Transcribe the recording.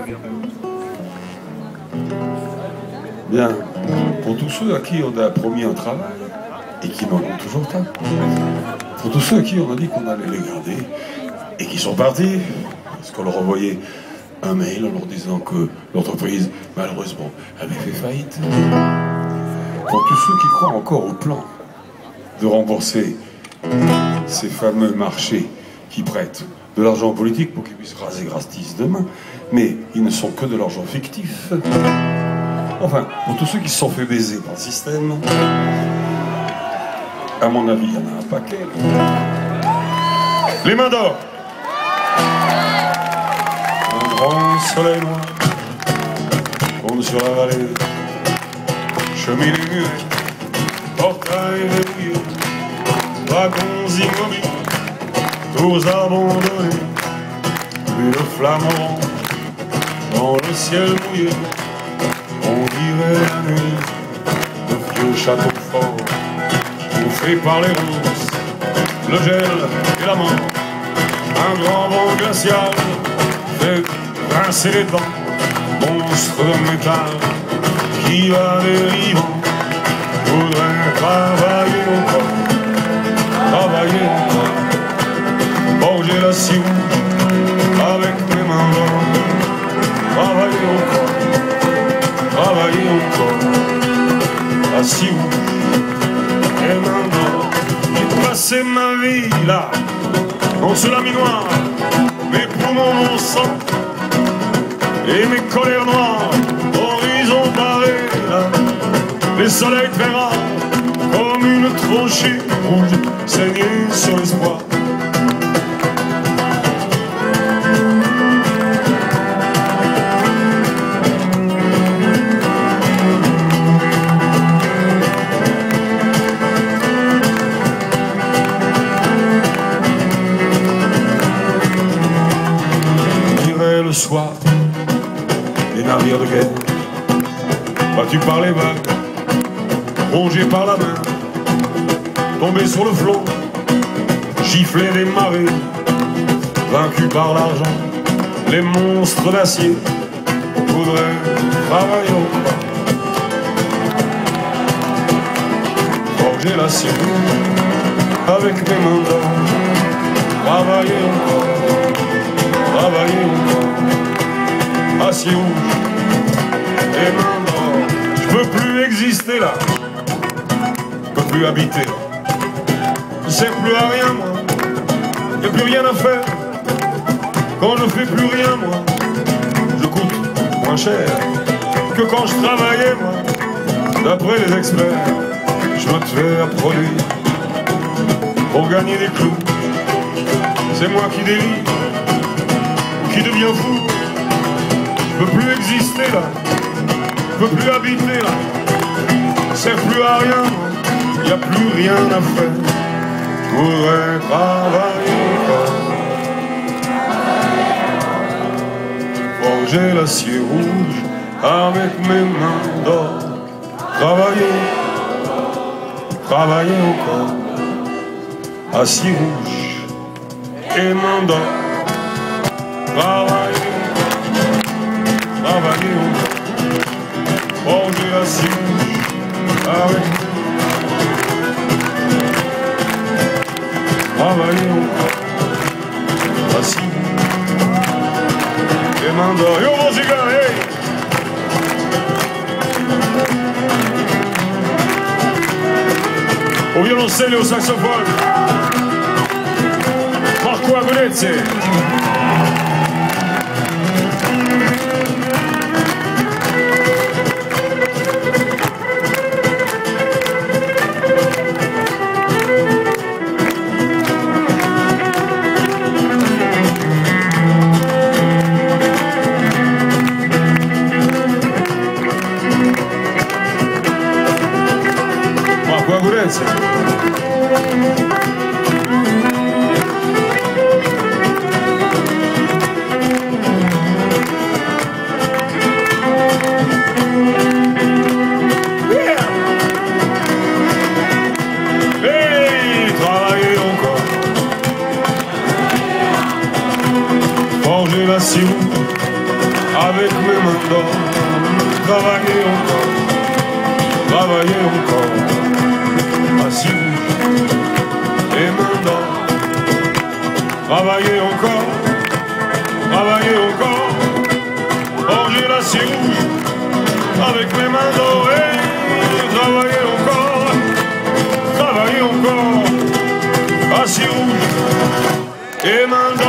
Bien, pour tous ceux à qui on a promis un travail et qui n'en ont toujours pas, pour tous ceux à qui on a dit qu'on allait les garder et qui sont partis, parce qu'on leur envoyait un mail en leur disant que l'entreprise, malheureusement, avait fait faillite, pour tous ceux qui croient encore au plan de rembourser ces fameux marchés qui prêtent de l'argent politique pour qu'ils puissent raser gratis demain, mais ils ne sont que de l'argent fictif. Enfin, pour tous ceux qui se sont fait baiser par le système, à mon avis, il y en a un paquet. Les mains d'or. Un grand soleil noir tourne sur la vallée, cheminée muette, portail verrouillé, wagons immobiles, tours abandonnés, puis le flamant dans le ciel mouillé. On dirait la nuit de vieux châteaux forts, bouffés par les ronces, le gel et la mort. Un grand vent glacial fait grincer les dents, monstre de métal qui va dérivant. Voudrait travailler encore, travailler encore, forger la scie rouge avec mes mains d'or, travailler encore. Travailler encore, assis rouge et main d'or. J'ai passé ma vie là, dans ce laminoir, mes poumons, mon sang et mes colères noires, horizon barré là, les soleils verras comme une tranchée rouge saignée sur l'espoir. Le soir, les navires de guerre, battus par les vagues, rongés par la main, tombés sur le flot, giflés des marées, vaincus par l'argent, les monstres d'acier voudraient travailler encore, forger l'acier avec mes mains d'or, travailler encore, travailler encore, acier rouge et main d'or. Je peux plus exister là, je peux plus habiter. Je sers plus à rien moi, y a plus rien à faire. Quand je fais plus rien moi, je coûte moins cher que quand je travaillais moi. D'après les experts, je me fais à produire pour gagner des clous. C'est moi qui délire, qui devient fou. Je peux plus exister là, je peux plus habiter là, ça sert plus à rien, y a plus rien à faire. Je voudrais travailler encore, forger l'acier rouge avec mes mains d'or, travailler, travailler encore, acier rouge et mains d'or. Travailler, travailler encore, forger l'acier rouge avec, travailler encore, acier rouge et mains d'or. Yo musica, hey! Au violoncelle et au saxophone, Marco Agudezzi. avec mes mains d'or, travailler encore, assis et mains d'or, travailler encore, forger la scie rouge avec mes mains d'or et travailler encore, assis rouge et mains d'or.